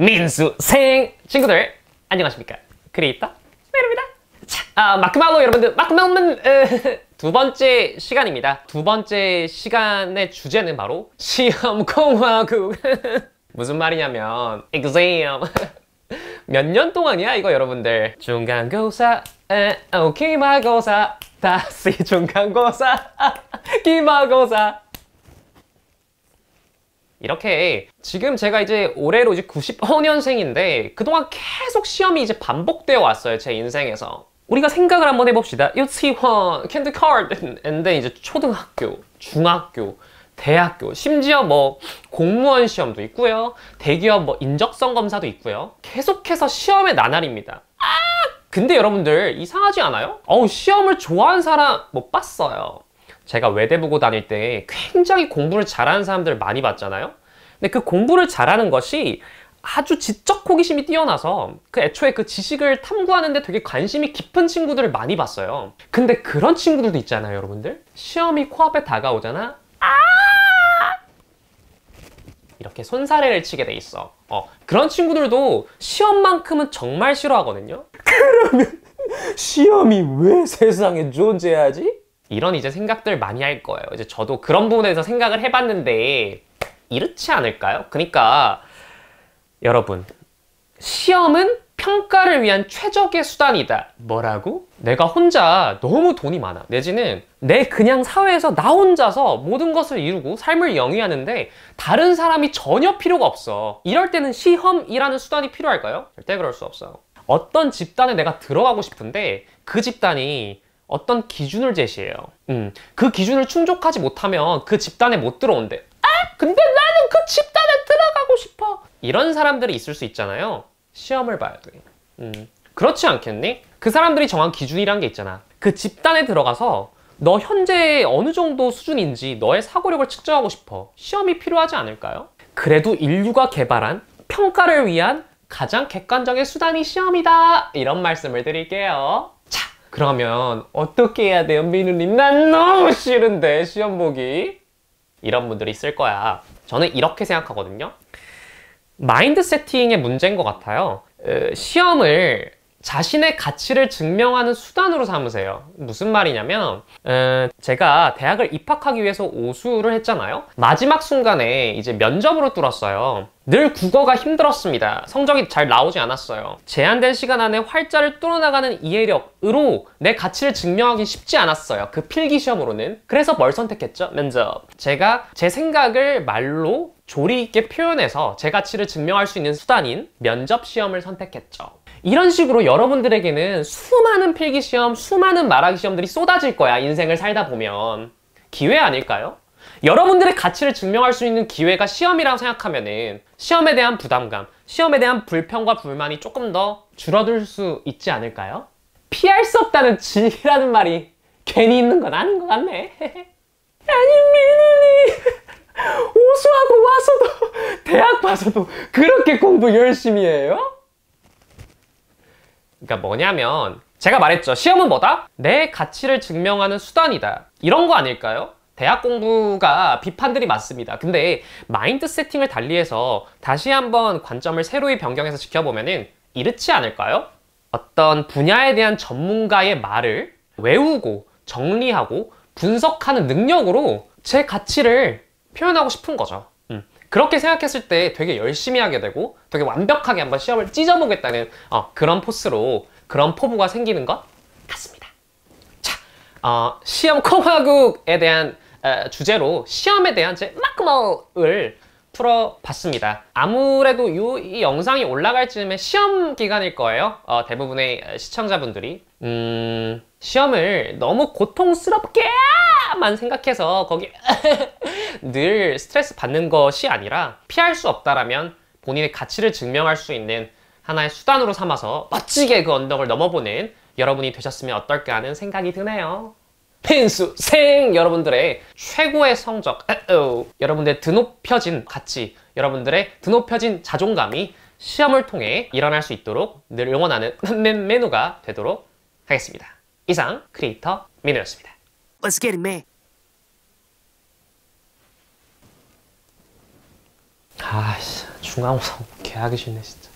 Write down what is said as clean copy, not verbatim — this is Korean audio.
민수생 친구들 안녕하십니까, 크리에이터 메로입니다. 자, 마크말로 여러분들, 마크말로 두 번째 시간입니다. 두 번째 시간의 주제는 바로 시험공화국. 무슨 말이냐면 exam. 몇 년 동안이야 이거 여러분들. 중간고사, 기말고사, 다시 중간고사, 기말고사. 이렇게 지금 제가 이제 올해로 이제 95년생인데 그동안 계속 시험이 이제 반복되어 왔어요, 제 인생에서. 우리가 생각을 한번 해봅시다. 유치원, 킨더가든, 이제 초등학교, 중학교, 대학교, 심지어 뭐 공무원 시험도 있고요, 대기업 뭐 인적성 검사도 있고요. 계속해서 시험의 나날입니다. 근데 여러분들 이상하지 않아요? 시험을 좋아하는 사람 못 봤어요. 제가 외대부고 다닐 때 굉장히 공부를 잘하는 사람들 많이 봤잖아요. 근데 그 공부를 잘하는 것이 아주 지적 호기심이 뛰어나서 애초에 그 지식을 탐구하는데 되게 관심이 깊은 친구들을 많이 봤어요. 근데 그런 친구들도 있잖아요, 여러분들. 시험이 코앞에 다가오잖아. 이렇게 손사래를 치게 돼 있어. 그런 친구들도 시험만큼은 정말 싫어하거든요. 그러면 시험이 왜 세상에 존재하지? 이런 이제 생각들 많이 할 거예요. 이제 저도 그런 부분에서 생각을 해봤는데 이렇지 않을까요? 그러니까 여러분, 시험은 평가를 위한 최적의 수단이다. 뭐라고? 내가 혼자 너무 돈이 많아. 내지는 내 그냥 사회에서 나 혼자서 모든 것을 이루고 삶을 영위하는데 다른 사람이 전혀 필요가 없어. 이럴 때는 시험이라는 수단이 필요할까요? 절대 그럴 수 없어요. 어떤 집단에 내가 들어가고 싶은데 그 집단이 어떤 기준을 제시해요. 그 기준을 충족하지 못하면 그 집단에 못 들어온대. 근데 나는 그 집단에 들어가고 싶어. 이런 사람들이 있을 수 있잖아요. 시험을 봐야 돼. 그렇지 않겠니? 그 사람들이 정한 기준이란 게 있잖아. 그 집단에 들어가서 너 현재 어느 정도 수준인지 너의 사고력을 측정하고 싶어. 시험이 필요하지 않을까요? 그래도 인류가 개발한 평가를 위한 가장 객관적인 수단이 시험이다. 이런 말씀을 드릴게요. 자, 그러면 어떻게 해야 돼요, 민우님? 난 너무 싫은데 시험 보기. 이런 분들이 있을 거야. 저는 이렇게 생각하거든요. 마인드 세팅의 문제인 것 같아요. 시험을 자신의 가치를 증명하는 수단으로 삼으세요. 무슨 말이냐면 제가 대학을 입학하기 위해서 오수를 했잖아요. 마지막 순간에 이제 면접으로 뚫었어요. 늘 국어가 힘들었습니다. 성적이 잘 나오지 않았어요. 제한된 시간 안에 활자를 뚫어나가는 이해력으로 내 가치를 증명하기 쉽지 않았어요, 그 필기시험으로는. 그래서 뭘 선택했죠? 면접. 제가 제 생각을 말로 조리 있게 표현해서 제 가치를 증명할 수 있는 수단인 면접 시험을 선택했죠. 이런 식으로 여러분들에게는 수많은 필기시험, 수많은 말하기 시험들이 쏟아질 거야, 인생을 살다 보면. 기회 아닐까요? 여러분들의 가치를 증명할 수 있는 기회가 시험이라고 생각하면은 시험에 대한 부담감, 시험에 대한 불평과 불만이 조금 더 줄어들 수 있지 않을까요? 피할 수 없다는 진리라는 말이 괜히 있는 건 아닌 것 같네. 아니, 민우님. 오수하고 와서도 대학 봐서도 그렇게 공부 열심히 해요? 그러니까 뭐냐면 제가 말했죠. 시험은 뭐다? 내 가치를 증명하는 수단이다. 이런 거 아닐까요? 대학 공부가 비판들이 많습니다. 근데 마인드 세팅을 달리해서 다시 한번 관점을 새로이 변경해서 지켜보면은 이렇지 않을까요? 어떤 분야에 대한 전문가의 말을 외우고 정리하고 분석하는 능력으로 제 가치를 표현하고 싶은 거죠. 그렇게 생각했을 때 되게 열심히 하게 되고 되게 완벽하게 한번 시험을 찢어보겠다는 그런 포스로 그런 포부가 생기는 것 같습니다. 자, 시험 공화국에 대한 주제로 시험에 대한 제 마크몰을 풀어봤습니다. 아무래도 이 영상이 올라갈 즈음에 시험 기간일 거예요. 대부분의 시청자분들이 시험을 너무 고통스럽게만 생각해서 거기 늘 스트레스 받는 것이 아니라 피할 수 없다라면 본인의 가치를 증명할 수 있는 하나의 수단으로 삼아서 멋지게 그 언덕을 넘어보는 여러분이 되셨으면 어떨까 하는 생각이 드네요. 민수생 여러분들의 최고의 성적, 여러분들의 드높여진 가치, 여러분들의 드높여진 자존감이 시험을 통해 일어날 수 있도록 늘 응원하는 메누가 되도록 하겠습니다. 이상 크리에이터 민우였습니다. Let's get it, man. 중앙고사 개하기 싫네 진짜.